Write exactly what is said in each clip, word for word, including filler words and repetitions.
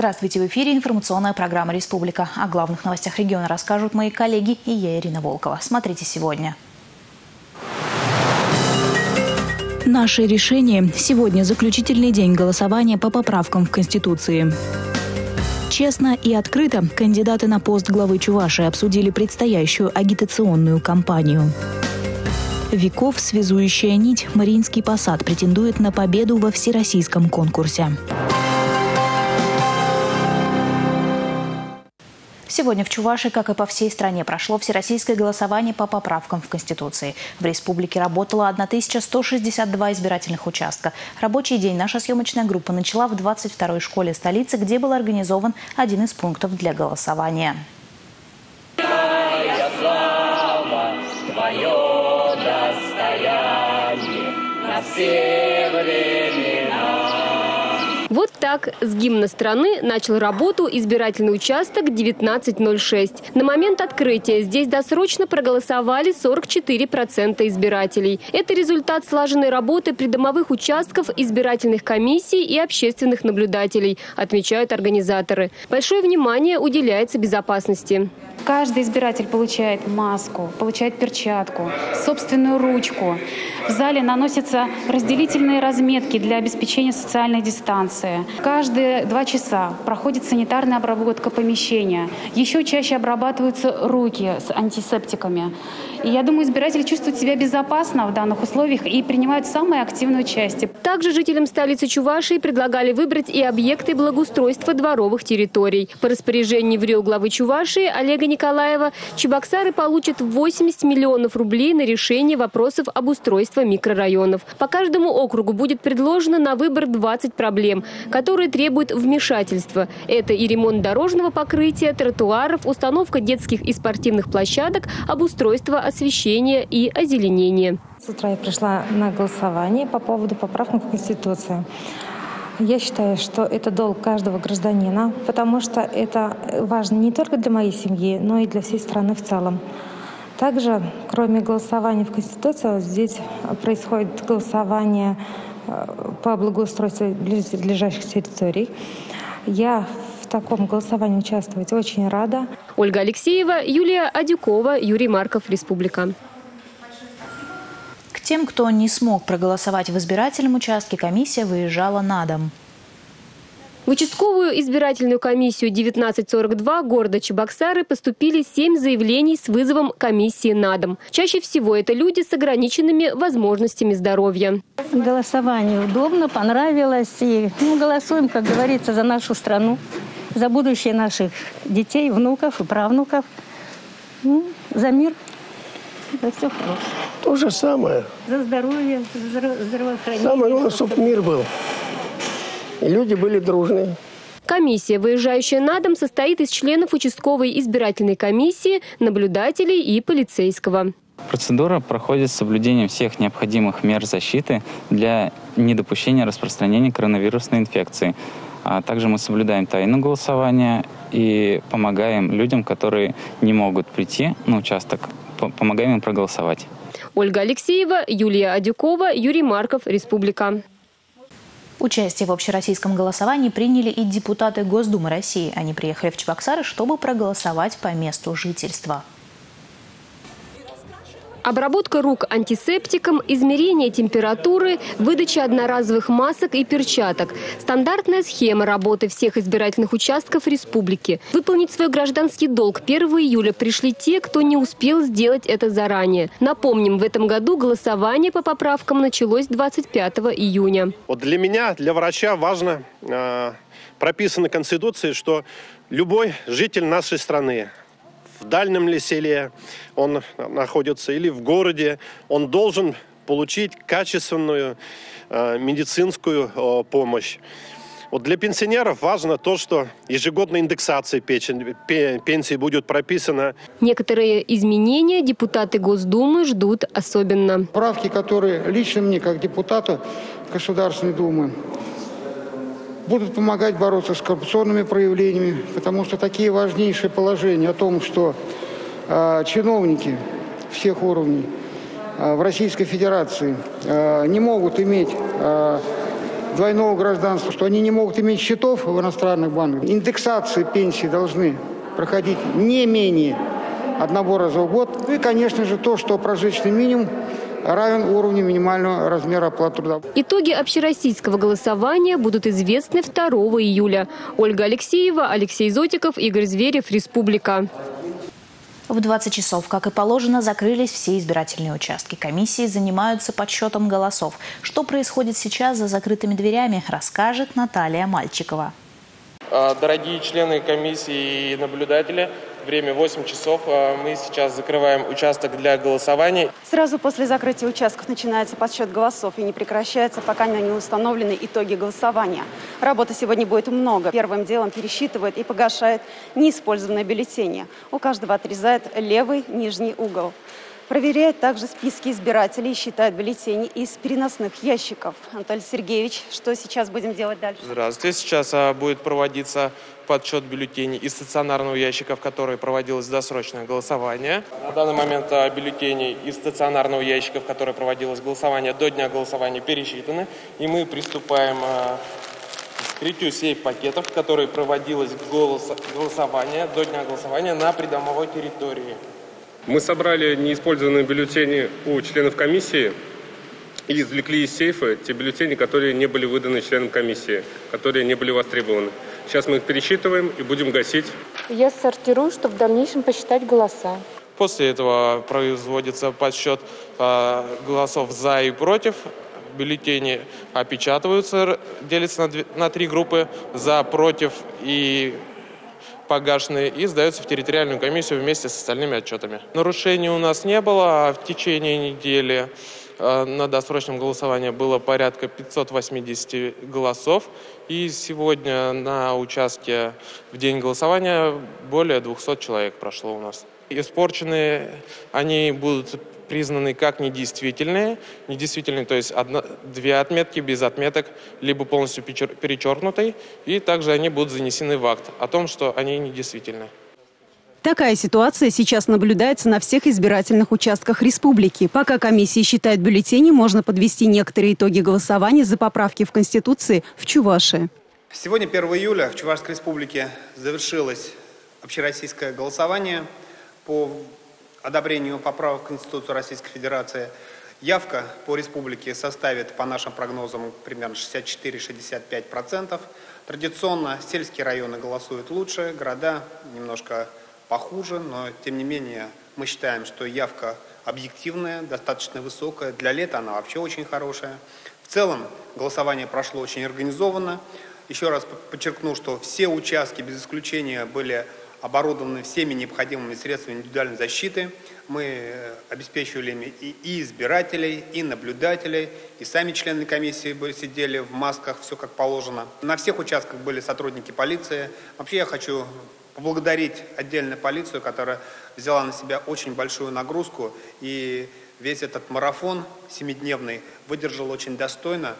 Здравствуйте, в эфире информационная программа «Республика». О главных новостях региона расскажут мои коллеги и я, Ирина Волкова. Смотрите сегодня. Наше решение. Сегодня заключительный день голосования по поправкам в Конституции. Честно и открыто кандидаты на пост главы Чувашии обсудили предстоящую агитационную кампанию. Веков связующая нить Мариинский посад претендует на победу во всероссийском конкурсе. Сегодня в Чувашии, как и по всей стране, прошло всероссийское голосование по поправкам в Конституции. В республике работало тысяча сто шестьдесят два избирательных участка. Рабочий день наша съемочная группа начала в двадцать второй школе столицы, где был организован один из пунктов для голосования. Твоя слава, твое достояние на все времена. Вот так с гимна страны начал работу избирательный участок девятнадцать ноль шесть. На момент открытия здесь досрочно проголосовали сорок четыре процента избирателей. Это результат слаженной работы придомовых участков, избирательных комиссий и общественных наблюдателей, отмечают организаторы. Большое внимание уделяется безопасности. Каждый избиратель получает маску, получает перчатку, собственную ручку. В зале наносятся разделительные разметки для обеспечения социальной дистанции. Каждые два часа проходит санитарная обработка помещения. Еще чаще обрабатываются руки с антисептиками. И я думаю, избиратели чувствуют себя безопасно в данных условиях и принимают самое активное участие. Также жителям столицы Чувашии предлагали выбрать и объекты благоустройства дворовых территорий. По распоряжению ВРИО главы Чувашии Олега Николаева чебоксары получат восемьдесят миллионов рублей на решение вопросов обустройства микрорайонов. По каждому округу будет предложено на выбор двадцать проблем, которые требуют вмешательства. Это и ремонт дорожного покрытия, тротуаров, установка детских и спортивных площадок, обустройство освещения и озеленения. С утра я пришла на голосование по поводу поправок в Конституцию. Я считаю, что это долг каждого гражданина, потому что это важно не только для моей семьи, но и для всей страны в целом. Также, кроме голосования в Конституции, здесь происходит голосование по благоустройству ближайших территорий. Я в таком голосовании участвовать очень рада. Ольга Алексеева, Юлия Адюкова, Юрий Марков, Республика. К тем, кто не смог проголосовать в избирательном участке, комиссия выезжала на дом. В участковую избирательную комиссию девятнадцать сорок два города Чебоксары поступили семь заявлений с вызовом комиссии на дом. Чаще всего это люди с ограниченными возможностями здоровья. Голосование удобно, понравилось. И ну, голосуем, как говорится, за нашу страну, за будущее наших детей, внуков и правнуков. Ну, за мир, за все хорошее. То же самое. За здоровье, за здравоохранение. Самое главное, чтобы мир был. И люди были дружные. Комиссия, выезжающая на дом, состоит из членов участковой избирательной комиссии, наблюдателей и полицейского. Процедура проходит с соблюдением всех необходимых мер защиты для недопущения распространения коронавирусной инфекции. А также мы соблюдаем тайну голосования и помогаем людям, которые не могут прийти на участок, помогаем им проголосовать. Ольга Алексеева, Юлия Адюкова, Юрий Марков, Республика. Участие в общероссийском голосовании приняли и депутаты Госдумы России. Они приехали в Чебоксары, чтобы проголосовать по месту жительства. Обработка рук антисептиком, измерение температуры, выдача одноразовых масок и перчаток. Стандартная схема работы всех избирательных участков республики. Выполнить свой гражданский долг первого июля пришли те, кто не успел сделать это заранее. Напомним, в этом году голосование по поправкам началось двадцать пятого июня. Вот для меня, для врача важно, э, прописано в Конституции, что любой житель нашей страны, в дальнем ли селе он находится или в городе, он должен получить качественную э, медицинскую э, помощь. Вот для пенсионеров важно то, что ежегодная индексация пенсии будет прописана. Некоторые изменения депутаты Госдумы ждут особенно. Правки, которые лично мне, как депутату Государственной Думы, будут помогать бороться с коррупционными проявлениями, потому что такие важнейшие положения о том, что э, чиновники всех уровней э, в Российской Федерации э, не могут иметь э, двойного гражданства, что они не могут иметь счетов в иностранных банках. Индексации пенсий должны проходить не менее одного раза в год. И, конечно же, то, что прожиточный минимум равен уровню минимального размера оплаты труда. Итоги общероссийского голосования будут известны второго июля. Ольга Алексеева, Алексей Зотиков, Игорь Зверев, Республика. В двадцать часов, как и положено, закрылись все избирательные участки. Комиссии занимаются подсчетом голосов. Что происходит сейчас за закрытыми дверями, расскажет Наталья Мальчикова. Дорогие члены комиссии и наблюдатели, время восемь часов. Мы сейчас закрываем участок для голосования. Сразу после закрытия участков начинается подсчет голосов и не прекращается, пока не установлены итоги голосования. Работы сегодня будет много. Первым делом пересчитывают и погашают неиспользованные бюллетени. У каждого отрезают левый нижний угол. Проверяет также списки избирателей и считает бюллетени из переносных ящиков. Анатолий Сергеевич, что сейчас будем делать дальше? Здравствуйте. Сейчас а, будет проводиться подсчет бюллетеней из стационарного ящика, в который проводилось досрочное голосование. На данный момент а, бюллетени из стационарного ящика, в который проводилось голосование, до дня голосования пересчитаны. И мы приступаем а, к вскрытию сейф-пакетов, которые проводилось голос, голосование до дня голосования на придомовой территории. Мы собрали неиспользованные бюллетени у членов комиссии и извлекли из сейфа те бюллетени, которые не были выданы членам комиссии, которые не были востребованы. Сейчас мы их пересчитываем и будем гасить. Я сортирую, чтобы в дальнейшем посчитать голоса. После этого производится подсчет э, голосов «за» и «против». Бюллетени опечатываются, делятся на, две, на три группы «за», «против» и погашенные, и сдаются в территориальную комиссию вместе с остальными отчетами. Нарушений у нас не было, а в течение недели э, на досрочном голосовании было порядка пятьсот восемьдесят голосов, и сегодня на участке в день голосования более двухсот человек прошло у нас. Испорченные они будут признаны как недействительные. Недействительные, то есть одна, две отметки без отметок, либо полностью перечеркнутой, и также они будут занесены в акт о том, что они недействительны. Такая ситуация сейчас наблюдается на всех избирательных участках республики. Пока комиссия считает бюллетени, можно подвести некоторые итоги голосования за поправки в Конституции в Чувашии. Сегодня, первого июля, в Чувашской республике завершилось общероссийское голосование по одобрению поправок в Конституцию Российской Федерации. Явка по республике составит, по нашим прогнозам, примерно шестьдесят четыре — шестьдесят пять процентов. Традиционно сельские районы голосуют лучше, города немножко похуже, но тем не менее мы считаем, что явка объективная, достаточно высокая. Для лета она вообще очень хорошая. В целом голосование прошло очень организованно. Еще раз подчеркну, что все участки без исключения были оборудованы всеми необходимыми средствами индивидуальной защиты. Мы обеспечивали и, и избирателей, и наблюдателей, и сами члены комиссии были, сидели в масках, все как положено. На всех участках были сотрудники полиции. Вообще я хочу поблагодарить отдельно полицию, которая взяла на себя очень большую нагрузку, и весь этот марафон семидневный выдержал очень достойно,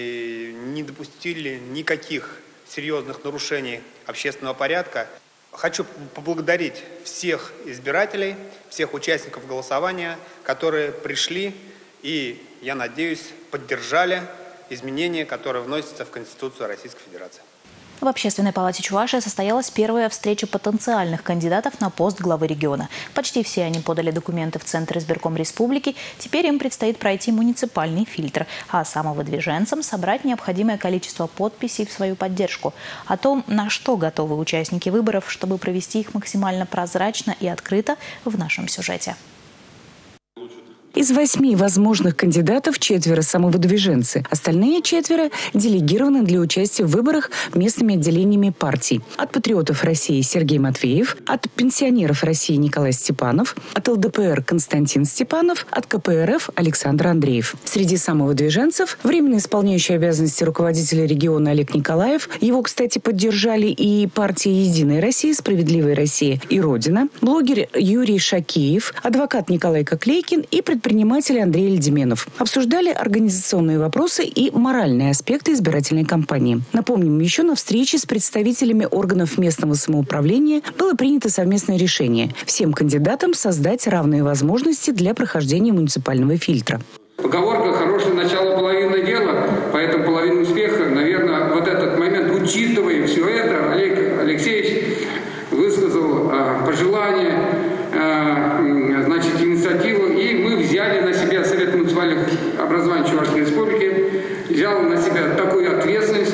и не допустили никаких серьезных нарушений общественного порядка. Хочу поблагодарить всех избирателей, всех участников голосования, которые пришли и, я надеюсь, поддержали изменения, которые вносятся в Конституцию Российской Федерации. В Общественной палате Чувашии состоялась первая встреча потенциальных кандидатов на пост главы региона. Почти все они подали документы в Центр избирком республики. Теперь им предстоит пройти муниципальный фильтр, а самовыдвиженцам собрать необходимое количество подписей в свою поддержку. О том, на что готовы участники выборов, чтобы провести их максимально прозрачно и открыто, в нашем сюжете. Из восьми возможных кандидатов четверо самовыдвиженцы. Остальные четверо делегированы для участия в выборах местными отделениями партий. От патриотов России Сергей Матвеев, от пенсионеров России Николай Степанов, от эл дэ пэ эр Константин Степанов, от ка пэ эр эф Александр Андреев. Среди самовыдвиженцев временно исполняющий обязанности руководителя региона Олег Николаев. Его, кстати, поддержали и партии «Единая Россия», «Справедливая Россия» и «Родина», блогер Юрий Шакиев, адвокат Николай Коклейкин и предприниматель предприниматель Андрей Ледеменов. Обсуждали организационные вопросы и моральные аспекты избирательной кампании. Напомним, еще на встрече с представителями органов местного самоуправления было принято совместное решение всем кандидатам создать равные возможности для прохождения муниципального фильтра. Поговорка «хорошее начало половина дела», поэтому половина успеха пожелания, значит, инициативу, и мы взяли на себя, Совет муниципальных образований Чувашской Республики взял на себя такую ответственность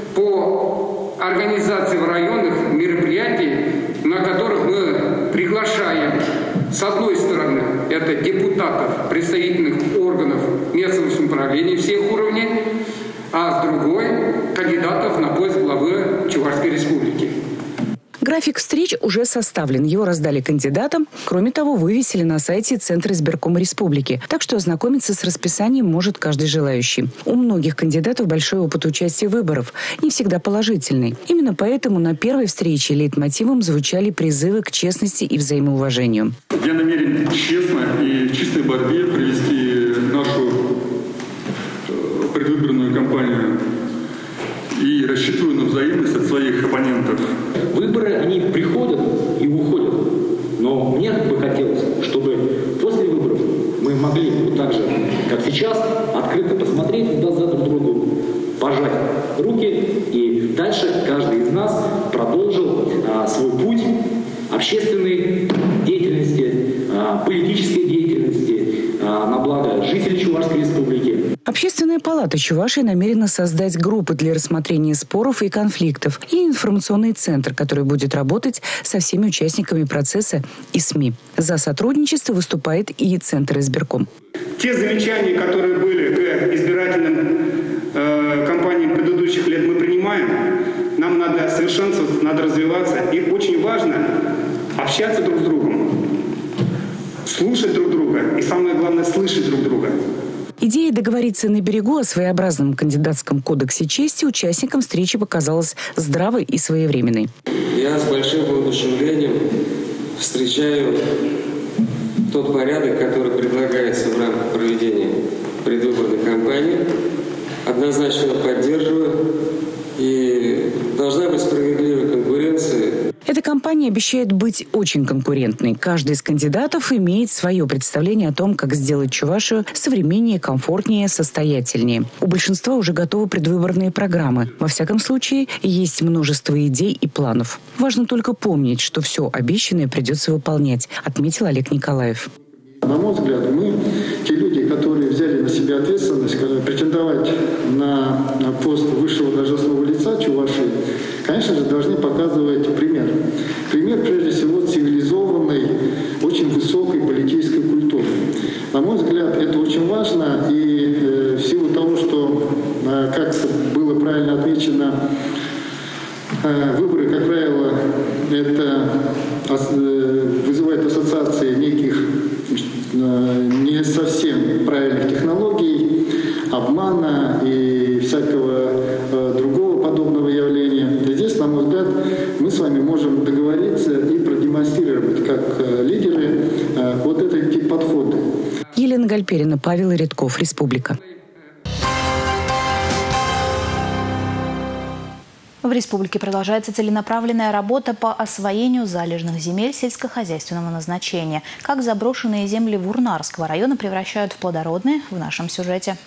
по организации в районах мероприятий, на которых мы приглашаем, с одной стороны, это депутатов, представительных органов местного самоуправления всех уровней, а с другой – кандидатов на пост главы Чувашской Республики. График встреч уже составлен. Его раздали кандидатам. Кроме того, вывесили на сайте Центра избиркома республики. Так что ознакомиться с расписанием может каждый желающий. У многих кандидатов большой опыт участия в выборах. Не всегда положительный. Именно поэтому на первой встрече лейтмотивом звучали призывы к честности и взаимоуважению. Я намерен честно и в чистой борьбе провести нашу предвыборную кампанию и рассчитываю на взаимность от своих оппонентов. Выборы, они приходят и уходят. Но мне бы хотелось, чтобы после выборов мы могли вот так же, как сейчас, открыто посмотреть друг за друг другу, пожать руки, и дальше каждый из нас продолжил а, свой путь общественной деятельности, а, политической деятельности а, на благо жителей Чувашской Республики. Общественная палата Чувашии намерена создать группы для рассмотрения споров и конфликтов и информационный центр, который будет работать со всеми участниками процесса и СМИ. За сотрудничество выступает и Центр избирком. Те замечания, которые были к избирательным э, кампаниям предыдущих лет, мы принимаем. Нам надо совершенствоваться, надо развиваться. И очень важно общаться друг с другом, слушать друг друга и, самое главное, слышать друг друга. Идея договориться на берегу о своеобразном кандидатском кодексе чести участникам встречи показалась здравой и своевременной. Я с большим воодушевлением встречаю тот порядок, который предлагается в рамках проведения предвыборной кампании. Однозначно поддерживаю. И должна быть справедливая конкуренция. Эта кампания обещает быть очень конкурентной. Каждый из кандидатов имеет свое представление о том, как сделать Чувашию современнее, комфортнее, состоятельнее. У большинства уже готовы предвыборные программы. Во всяком случае, есть множество идей и планов. Важно только помнить, что все обещанное придется выполнять, отметил Олег Николаев. На мой взгляд, мы, те люди, которые взяли на себя ответственность, претендовать на пост высшего должностного лица Чувашии, конечно же, должны показывать пример. Пример, прежде всего, цивилизованной, очень высокой политической культуры. На мой взгляд, это очень важно, и э, в силу того, что, э, как было правильно отмечено, э, выборы, как правило, это э, вызывает ассоциации неких не совсем правильных технологий, обмана и всякого э, другого подобного явления. И здесь, на мой взгляд, мы с вами можем договориться и продемонстрировать, как э, лидеры, э, вот этот тип подхода. Елена Гальперина, Павел Редков, Республика. В республике продолжается целенаправленная работа по освоению залежных земель сельскохозяйственного назначения. Как заброшенные земли Вурнарского района превращают в плодородные, в нашем сюжете.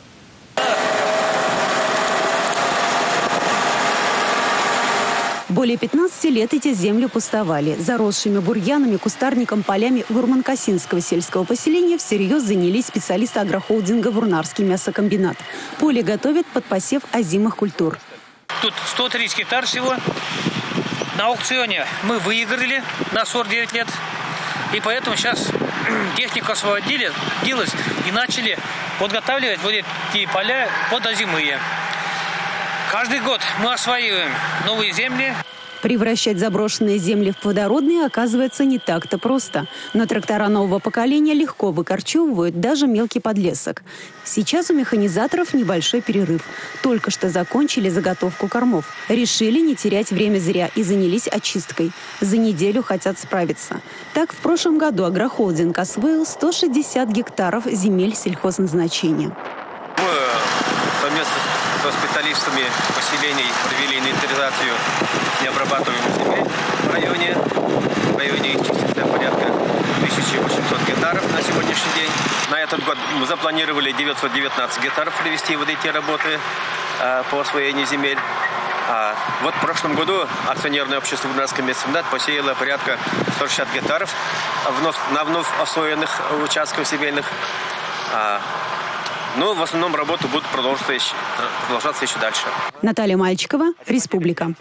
Более пятнадцати лет эти земли пустовали. Заросшими бурьянами, кустарником, полями Гурманкасинского сельского поселения всерьез занялись специалисты агрохолдинга «Вурнарский мясокомбинат». Поле готовят под посев озимых культур. Тут сто тридцать гектар всего. На аукционе мы выиграли на сорок девять лет. И поэтому сейчас технику освободили и начали подготавливать вот эти поля под озимые. Каждый год мы осваиваем новые земли. Превращать заброшенные земли в плодородные оказывается не так-то просто. Но трактора нового поколения легко выкорчевывают даже мелкий подлесок. Сейчас у механизаторов небольшой перерыв. Только что закончили заготовку кормов. Решили не терять время зря и занялись очисткой. За неделю хотят справиться. Так, в прошлом году агрохолдинг освоил сто шестьдесят гектаров земель сельхозназначения. Мы совместно со специалистами поселений провели инвентаризацию необрабатываемых земель в районе. В районе их числится порядка тысяча восемьсот гектаров на сегодняшний день. На этот год мы запланировали девятьсот девятнадцать гектаров провести вот эти работы э, по освоению земель. А вот в прошлом году акционерное общество Губернский медсемнат посеяло порядка сто шестьдесят гектаров вновь, на вновь освоенных участках земельных. А, ну, в основном работы будут продолжаться еще, продолжаться еще дальше. Наталья Мальчикова, Республика.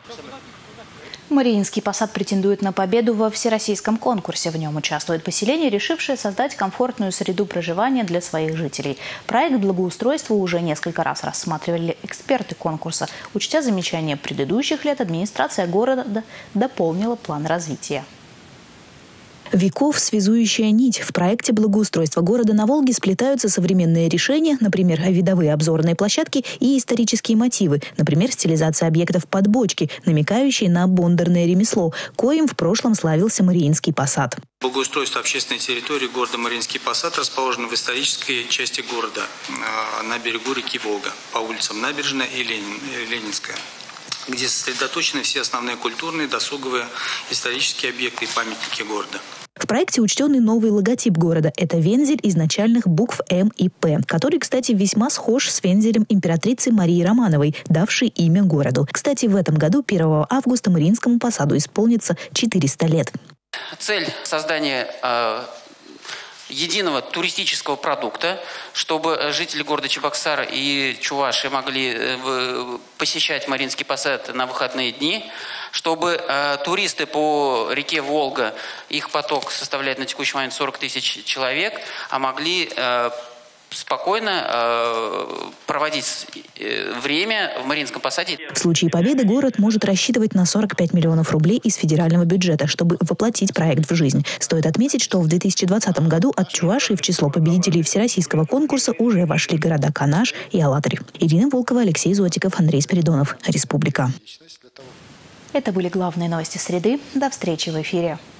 Мариинский посад претендует на победу во всероссийском конкурсе. В нем участвует поселение, решившее создать комфортную среду проживания для своих жителей. Проект благоустройства уже несколько раз рассматривали эксперты конкурса. Учтя замечания предыдущих лет, администрация города дополнила план развития. Веков связующая нить. В проекте благоустройства города на Волге сплетаются современные решения, например, видовые обзорные площадки и исторические мотивы, например, стилизация объектов под бочки, намекающие на бондарное ремесло, коим в прошлом славился Мариинский посад. Благоустройство общественной территории города Мариинский посад расположено в исторической части города, на берегу реки Волга, по улицам Набережная и Ленин, Ленинская, где сосредоточены все основные культурные, досуговые, исторические объекты и памятники города. В проекте учтен и новый логотип города. Это вензель из начальных букв М и П, который, кстати, весьма схож с вензелем императрицы Марии Романовой, давшей имя городу. Кстати, в этом году, первого августа, Мариинскому посаду исполнится четыреста лет. Цель создания э, единого туристического продукта, чтобы жители города Чебоксар и Чувашии могли э, посещать Мариинский посад на выходные дни, чтобы э, туристы по реке Волга, их поток составляет на текущий момент сорок тысяч человек, а могли э, спокойно э, проводить э, время в Мариинском посаде. В случае победы город может рассчитывать на сорок пять миллионов рублей из федерального бюджета, чтобы воплотить проект в жизнь. Стоит отметить, что в две тысячи двадцатом году от Чувашии в число победителей всероссийского конкурса уже вошли города Канаш и Алатырь. Ирина Волкова, Алексей Зотиков, Андрей Спиридонов. Республика. Это были главные новости среды. До встречи в эфире.